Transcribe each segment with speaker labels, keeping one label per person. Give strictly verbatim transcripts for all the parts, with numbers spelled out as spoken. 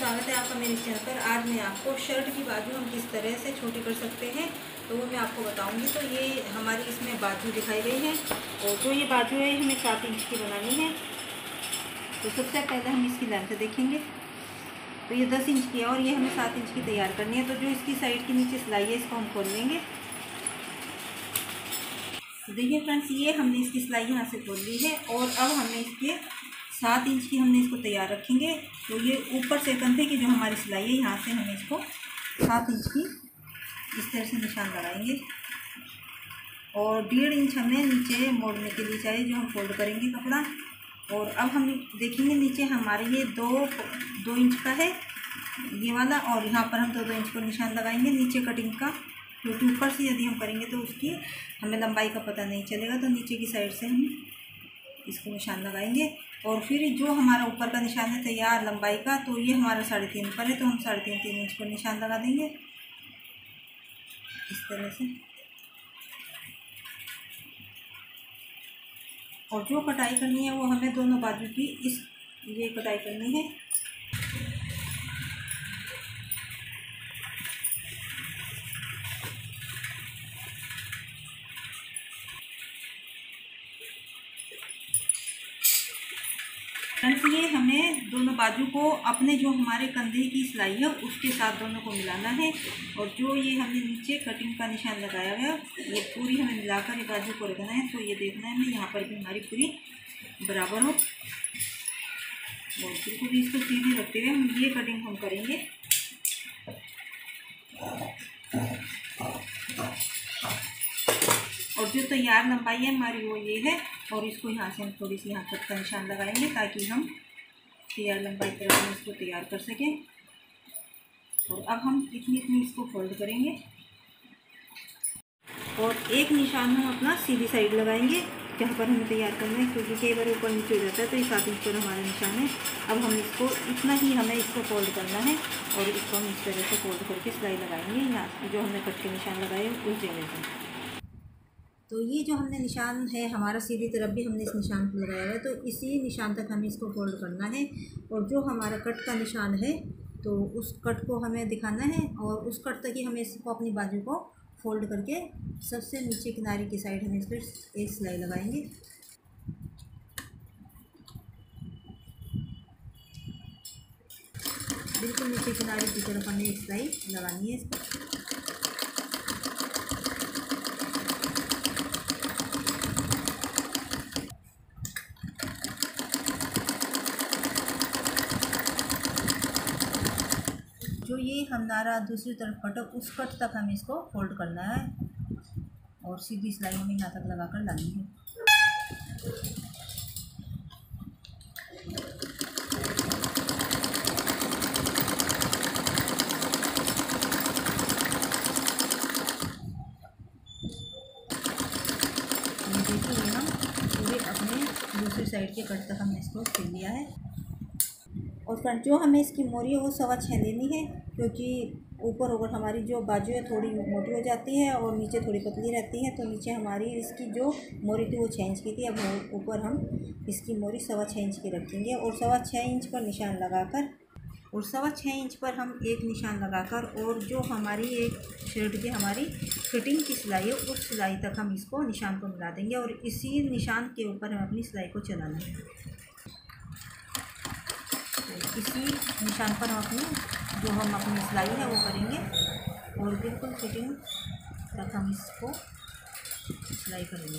Speaker 1: स्वागत है आपका मेरे चैनल पर। आज मैं आपको शर्ट की बाजू हम किस तरह से छोटी कर सकते हैं तो वो मैं आपको बताऊंगी। तो ये हमारी इसमें बाजू दिखाई गई है और जो ये बाजू है हमें सात इंच की बनानी है। तो सबसे पहले हम इसकी लेंथ देखेंगे। तो ये दस इंच की है और ये हमें सात इंच की तैयार करनी है। तो जो इसकी साइड के नीचे सिलाई है इसको हम खोल लेंगे। तो देखिए फ्रेंड्स, ये हमने इसकी सिलाई यहाँ से खोल ली है और अब हमने इसके सात इंच की हमने इसको तैयार रखेंगे। तो ये ऊपर से कंधे की जो हमारी सिलाई है यहाँ से हमें इसको सात इंच की इस तरह से निशान लगाएंगे और डेढ़ इंच हमें नीचे मोड़ने के लिए चाहिए जो हम फोल्ड करेंगे कपड़ा। और अब हम देखेंगे नीचे हमारे ये दो दो इंच का है ये वाला और यहाँ पर हम दो दो इंच को निशान लगाएंगे नीचे कटिंग का, क्योंकि ऊपर से यदि हम करेंगे तो उसकी हमें लंबाई का पता नहीं चलेगा। तो नीचे की साइड से हम इसको निशान लगाएंगे और फिर जो हमारा ऊपर का निशान है तैयार लंबाई का, तो ये हमारा साढ़े तीन पर है तो हम साढ़े तीन तीन इंच पर निशान लगा देंगे इस तरह से। और जो कटाई करनी है वो हमें दोनों बाजू की इस ये कटाई करनी है। फ्रेंड्स, ये हमें दोनों बाजू को अपने जो हमारे कंधे की सिलाई है उसके साथ दोनों को मिलाना है। और जो ये हमने नीचे कटिंग का निशान लगाया है ये पूरी हमें मिलाकर ये बाजू को रखना है। तो ये देखना है हमें यहाँ पर भी हमारी पूरी बराबर हो और बिल्कुल इसको सीधी रखते हुए हम ये कटिंग हम करेंगे। और जो तैयार लंबाई है हमारी वो ये है और इसको यहाँ से हम थोड़ी सी यहाँ कट का निशान लगाएंगे ताकि हम तैयार लंबाई पर हम इसको तैयार कर सकें। और अब हम इतनी इतनी इसको फोल्ड करेंगे और एक निशान हम अपना सीधी साइड लगाएंगे जहाँ पर हमें तैयार करना है, क्योंकि कई बार ऊपर नीचे हो जाता है। तो ये सात इंच पर हमारा निशान है। अब हम इसको इतना ही हमें इसको फोल्ड करना है और इसको हम इस तरह से फोल्ड करके सिलाई लगाएंगे यहाँ जो हमने कट के निशान लगाए उस जगह पर। तो ये जो हमने निशान है हमारा सीधी तरफ भी हमने इस निशान को लगाया हुआ है, तो इसी निशान तक हमें इसको फोल्ड करना है। और जो हमारा कट का निशान है तो उस कट को हमें दिखाना है और उस कट तक ही हमें इसको अपनी बाजू को फोल्ड करके सबसे नीचे किनारे की साइड हमें इस पर एक सिलाई लगाएंगे। बिल्कुल नीचे किनारे की तरफ हमें एक सिलाई लगानी है इसको। जो ये हमारा दूसरी तरफ कट है उस कट तक हमें इसको फोल्ड करना है और सीधी सिलाई हमें यहाँ तक लगाकर डालनी है। ये देखिए हम पूरे अपने दूसरी साइड के कट तक हमने इसको सिल लिया है। और फ्रंट जो हमें इसकी मोरी है वो सवा छः लेनी है, क्योंकि ऊपर ऊपर हमारी जो बाजू है थोड़ी मोटी हो जाती है और नीचे थोड़ी पतली रहती है। तो नीचे हमारी इसकी जो मोरी थी वो छः इंच की थी, अब ऊपर हम इसकी मोरी सवा छः इंच की रखेंगे। और सवा छः इंच पर निशान लगाकर और सवा छः इंच पर हम एक निशान लगाकर और जो हमारी एक शर्ट की हमारी फिटिंग की सिलाई है उस सिलाई तक हम इसको निशान को मिला देंगे और इसी निशान के ऊपर हम अपनी सिलाई को चलाना है। इसी निशान पर हम अपनी जो हम अपनी सिलाई है वो करेंगे और बिल्कुल फिटिंग तक हम इसको सिलाई करेंगे।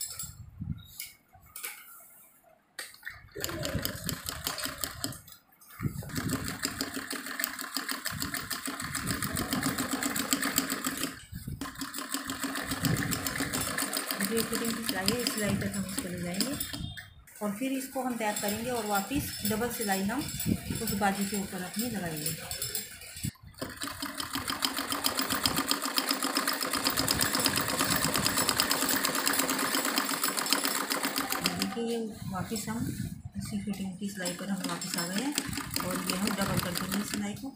Speaker 1: जो फिटिंग की सिलाई है इस सिलाई तक हम इसको ले जाएंगे और फिर इसको हम तैयार करेंगे और वापस डबल सिलाई हम उस बाजू के ऊपर अपनी लगाएंगे। देखिए ये वापस हम इसी फिटिंग की सिलाई पर हम वापस आ गए हैं और ये हम डबल कर देंगे सिलाई को।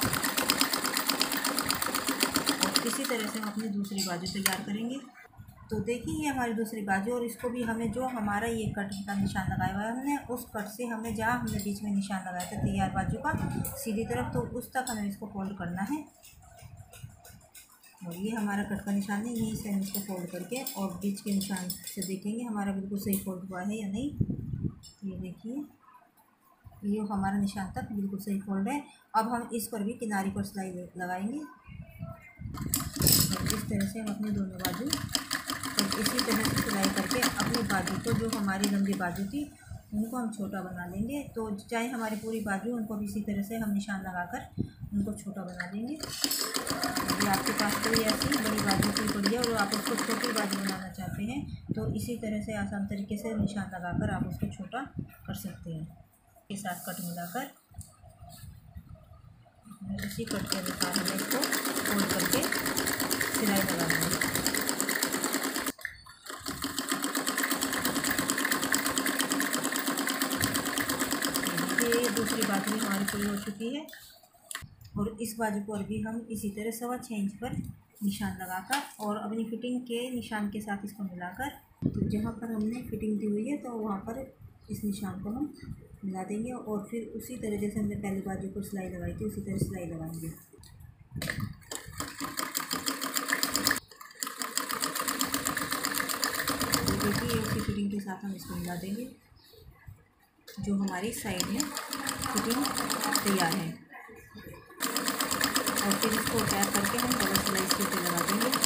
Speaker 1: और इसी तरह से हम अपनी दूसरी बाजू तैयार करेंगे। तो देखिए ये हमारी दूसरी बाजू, और इसको भी हमें जो हमारा ये कट का निशान लगाया हुआ है हमने, उस कट से हमें जहाँ हमने बीच में निशान लगाया था तैयार बाजू का सीधी तरफ, तो उस तक हमें इसको फोल्ड करना है। और ये हमारा कट का निशान है, यहीं से हम इसको फोल्ड करके और बीच के निशान से देखेंगे हमारा बिल्कुल सही फोल्ड हुआ है या नहीं। ये देखिए ये हमारा निशान तक बिल्कुल सही फोल्ड है। अब हम इस पर भी किनारी पर सिलाई लगाएंगे, और इस तरह से हम अपने दोनों बाजू और इसी तरह से सिलाई करके अपनी बाजू को, जो हमारी लंबी बाजू थी उनको हम छोटा बना लेंगे। तो चाहे हमारी पूरी बाजू, उनको भी इसी तरह से हम निशान लगाकर उनको छोटा बना लेंगे। यदि आपके पास कोई ऐसी बड़ी बाजू कोई पड़ी है और आप उसको छोटी बाजू बनाना चाहते हैं तो इसी तरह से आसान तरीके से निशान लगाकर आप उसको छोटा कर सकते हैं। के साथ कट मिलाकर उसी कट के अनुसार हमें इसको फोल्ड करके सिलाई लगा देंगे। ये दूसरी बाजू हमारी पूरी हो चुकी है, और इस बाजू पर भी हम इसी तरह सवा छः इंच पर निशान लगाकर और अपनी फिटिंग के निशान के साथ इसको मिलाकर, तो जहाँ पर हमने फिटिंग दी हुई है तो वहाँ पर इस निशान को हम मिला देंगे, और फिर उसी तरह जैसे हमने पहली बाजू पर सिलाई लगाई थी उसी तरह सिलाई लगाएंगे। तो देखिए उसी फिटिंग के साथ हम इसको मिला देंगे, जो हमारी साइड में फिटिंग तैयार है। और फिर इसको अटैच करके हम डबल सिलाई इसके ऊपर लगा देंगे।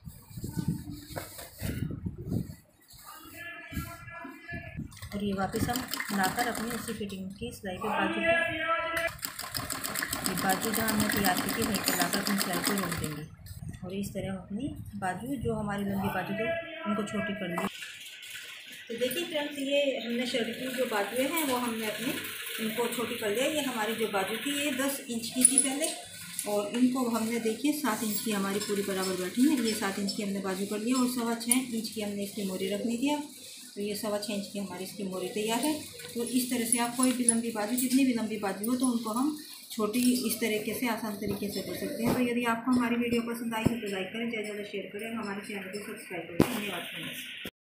Speaker 1: और ये वापस हम मिलाकर अपनी उसी फिटिंग की सिलाई के बाजू पे, ये बाजू जहाँ हमने तैयार की थी वहीं पर लाकर अपनी सिलाई को रोक देंगे। और इस तरह हम अपनी बाजू, जो हमारी लंबी बाजू थी उनको छोटी कर ली। तो देखिए फ्रेंड्स, ये हमने शर्ट की जो बाजुएँ हैं वो हमने अपनी इनको छोटी कर लिया। ये हमारी जो बाजू थी ये दस इंच की थी पहले, और इनको हमने देखिए सात इंच की हमारी पूरी बराबर बैठी है। ये सात इंच की हमने बाजू कर लिया, और सवा छः इंच की हमने इसकी मोरी रखनी थी। अब तो ये सवा छः इंच की हमारी इसकी मोरी तैयार है। तो इस तरह से आप कोई भी लंबी बाजू, जितनी भी लंबी बाजू हो, तो उनको हम छोटी इस तरीके से आसान तरीके से कर सकते हैं। तो यदि आपको हमारी वीडियो पसंद आई है तो लाइक करें, ज़्यादा ज़्यादा शेयर करें, हमारे चैनल को सब्सक्राइब करें। धन्यवाद फ्रेंड्स।